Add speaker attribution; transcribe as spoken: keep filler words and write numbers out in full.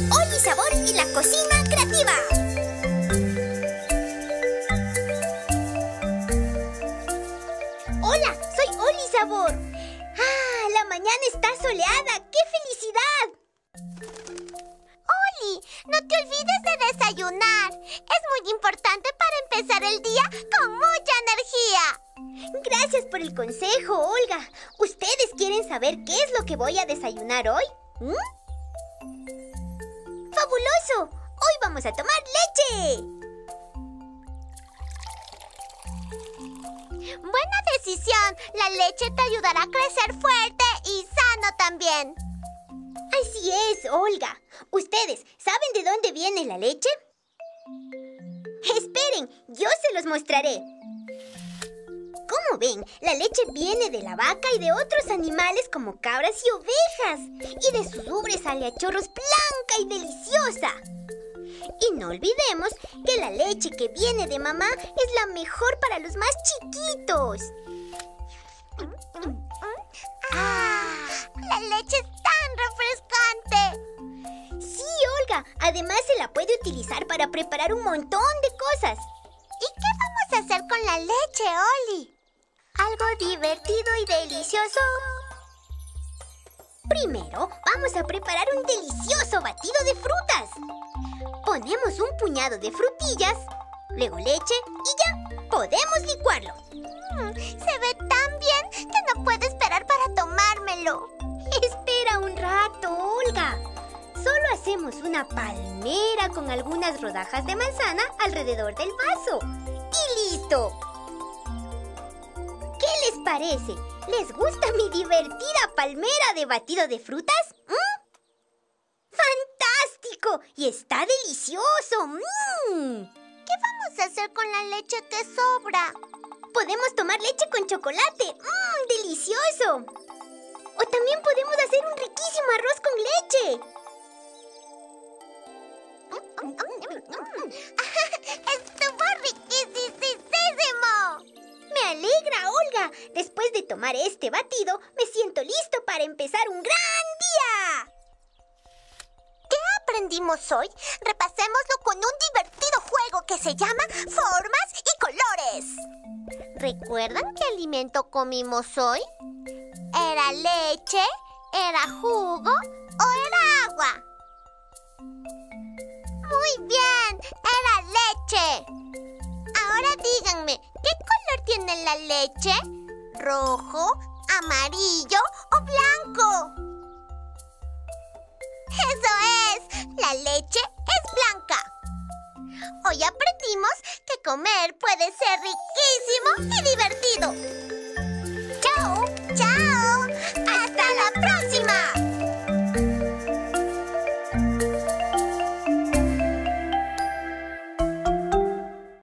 Speaker 1: Oli Sabor y la cocina creativa. Hola, soy Oli Sabor. ¡Ah! La mañana está soleada. ¡Qué felicidad!
Speaker 2: Oli, no te olvides de desayunar. Es muy importante para empezar el día con mucha energía.
Speaker 1: Gracias por el consejo, Olga. ¿Ustedes quieren saber qué es lo que voy a desayunar hoy? ¿Mm? ¡Fabuloso! Hoy vamos a tomar leche.
Speaker 2: Buena decisión. La leche te ayudará a crecer fuerte y sano también.
Speaker 1: Así es, Olga. ¿Ustedes saben de dónde viene la leche? Esperen, yo se los mostraré. Como ven, la leche viene de la vaca y de otros animales como cabras y ovejas. Y de sus ubres sale a chorros blanca y deliciosa. Y no olvidemos que la leche que viene de mamá es la mejor para los más chiquitos.
Speaker 2: ¡Ah! ¡La leche es tan refrescante!
Speaker 1: Sí, Olga. Además se la puede utilizar para preparar un montón de cosas.
Speaker 2: ¿Y qué vamos a hacer con la leche, Oli?
Speaker 1: Algo divertido y delicioso. Primero, vamos a preparar un delicioso batido de frutas. Ponemos un puñado de frutillas, luego leche y ya, podemos licuarlo.
Speaker 2: Mm, se ve tan bien que no puedo esperar para tomármelo.
Speaker 1: Espera un rato, Olga. Solo hacemos una palmera con algunas rodajas de manzana alrededor del vaso. ¡Y listo! ¿Qué les parece? ¿Les gusta mi divertida palmera de batido de frutas? ¿Mm? ¡Fantástico! ¡Y está delicioso! ¡Mmm!
Speaker 2: ¿Qué vamos a hacer con la leche que sobra?
Speaker 1: Podemos tomar leche con chocolate. ¡Mmm! ¡Delicioso! O también podemos hacer un riquísimo arroz con leche.
Speaker 2: ¡Estuvo riquísimo!
Speaker 1: Me alegra, Olga. Después de tomar este batido, me siento listo para empezar un gran día.
Speaker 2: ¿Qué aprendimos hoy? Repasémoslo con un divertido juego que se llama Formas y Colores. ¿Recuerdan qué alimento comimos hoy? ¿Era leche? ¿Era jugo? ¿O era agua? Muy bien, era leche. Ahora díganme, ¿qué color tiene la leche? ¿Rojo, amarillo o blanco? ¡Eso es! ¡La leche es blanca! Hoy aprendimos que comer puede ser riquísimo y divertido.